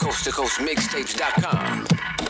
CoastToCoastMixtapes.com.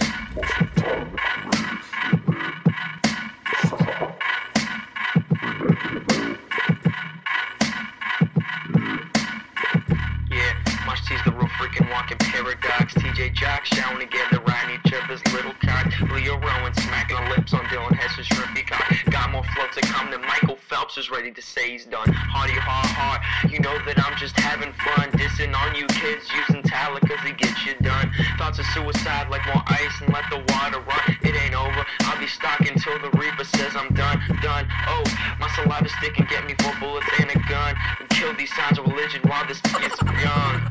She's the real freaking walking paradox. TJ Jocks showering together around each other's little cock. Leo Rowan smacking her lips on Dylan Hess's shrimpy cock. Got more flow to come than Michael Phelps is ready to say he's done. Hardy hard, you know that I'm just having fun. Dissing on you kids using talent cause it gets you done. Thoughts of suicide like more ice and let the water run. It ain't over, I'll be stuck until the Reaper says I'm done. Oh, my saliva stick and get me 4 bullets and a gun. And kill these signs of religion while this gets young.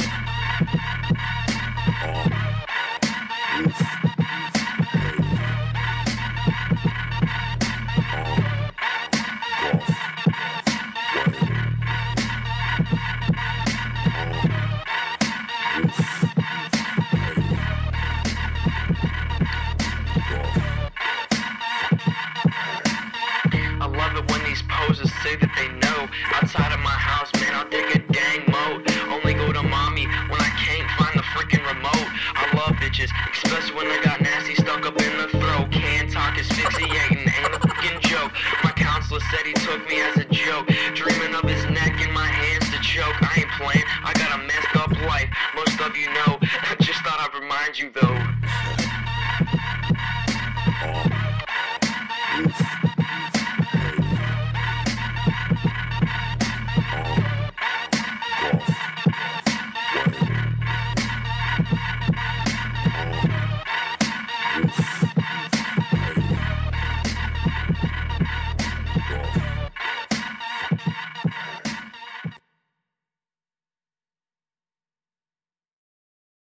I love it when these posers say that they know. Outside of my house, man, I'll dig a dang moat. Only go to mommy when I can't find the freaking remote. I love bitches, especially when they got nasty stuck up in the throat. Can't talk, asphyxiating, ain't a fucking joke. My counselor said he took me as a joke. Dreaming of his neck and my hands to choke. I ain't playing, I got a messed up life, most of you know. I just thought I'd remind you though.